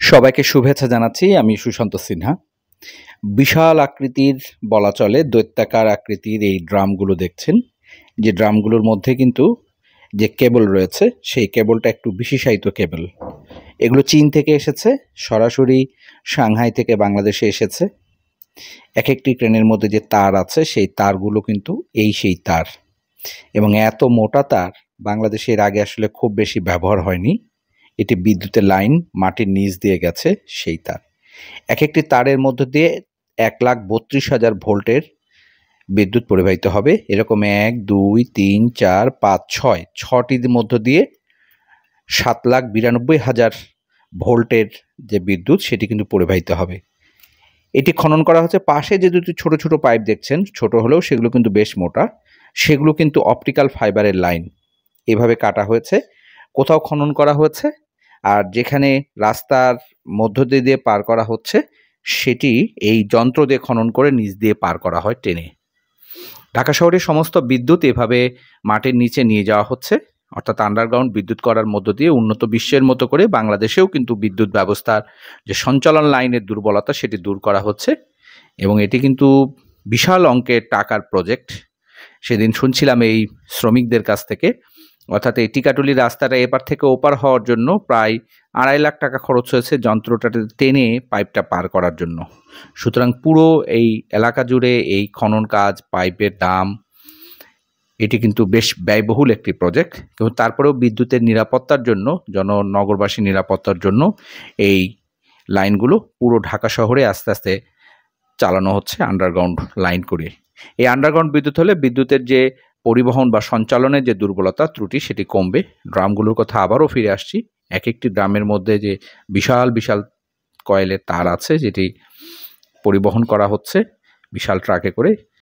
সবাইকে শুভেচ্ছা জানাচ্ছি। আমি সুশান্ত সিনহা। বিশাল আকৃতির বলা চলে দৈত্যাকার আকৃতির এই ড্রামগুলো দেখছেন। যে ড্রামগুলোর মধ্যে কিন্তু যে কেবল রয়েছে সেই কেবলটা একটু বিশেষায়িত কেবল। এগুলো চীন থেকে এসেছে, সরাসরি সাংহাই থেকে বাংলাদেশে এসেছে। এক একটি ক্রেনের মধ্যে যে তার আছে সেই তারগুলো কিন্তু সেই তার, এবং এত মোটা তার বাংলাদেশে এর আগে আসলে খুব বেশি ব্যবহার হয়নি। এটি বিদ্যুতের লাইন মাটির নিচ দিয়ে গেছে সেই তার। এক একটি তারের মধ্য দিয়ে 1,32,000 ভোল্টের বিদ্যুৎ পরিবাহিত হবে। এরকম 1, 2, 3, 4, 5, 6 ছটির মধ্য দিয়ে 7,92,000 ভোল্টের যে বিদ্যুৎ সেটি কিন্তু পরিবাহিত হবে। এটি খনন করা হচ্ছে। পাশে যে দুটি ছোট ছোট পাইপ দেখছেন, ছোট হলেও সেগুলো কিন্তু বেশ মোটা, সেগুলো কিন্তু অপটিক্যাল ফাইবারের লাইন এভাবে কাটা হয়েছে। কোথাও খনন করা হয়েছে, আর যেখানে রাস্তার মধ্য দিয়ে পার করা হচ্ছে সেটি এই যন্ত্র দিয়ে খনন করে নিচ দিয়ে পার করা হয় টেনে। ঢাকা শহরের সমস্ত বিদ্যুৎ এভাবে মাটির নিচে নিয়ে যাওয়া হচ্ছে, অর্থাৎ আন্ডারগ্রাউন্ড বিদ্যুৎ করার মধ্য দিয়ে উন্নত বিশ্বের মতো করে বাংলাদেশেও কিন্তু বিদ্যুৎ ব্যবস্থার যে সঞ্চালন লাইনের দুর্বলতা সেটি দূর করা হচ্ছে। এবং এটি কিন্তু বিশাল অঙ্কের টাকার প্রজেক্ট। সেদিন শুনছিলাম এই শ্রমিকদের কাছ থেকে, অর্থাৎ এই টিকাটুলি রাস্তাটা এপার থেকে ওপার হওয়ার জন্য প্রায় 2.5 লাখ টাকা খরচ হয়েছে যন্ত্রটাতে টেনে পাইপটা পার করার জন্য। সুতরাং পুরো এই এলাকা জুড়ে এই খনন কাজ, পাইপের দাম, এটি কিন্তু বেশ ব্যয়বহুল একটি প্রজেক্ট। কিন্তু তারপরেও বিদ্যুতের নিরাপত্তার জন্য, নগরবাসী নিরাপত্তার জন্য এই লাইনগুলো পুরো ঢাকা শহরে আস্তে আস্তে চালানো হচ্ছে আন্ডারগ্রাউন্ড লাইন করে। এই আন্ডারগ্রাউন্ড বিদ্যুৎ হলে বিদ্যুতের যে পরিবহন বা সঞ্চালনের যে দুর্বলতা ত্রুটি সেটি কমবে। ড্রামগুলোর কথা আবারও ফিরে আসছি। এক একটি ড্রামের মধ্যে যে বিশাল বিশাল কয়েলের তার আছে, যেটি পরিবহন করা হচ্ছে বিশাল ট্রাকে করে।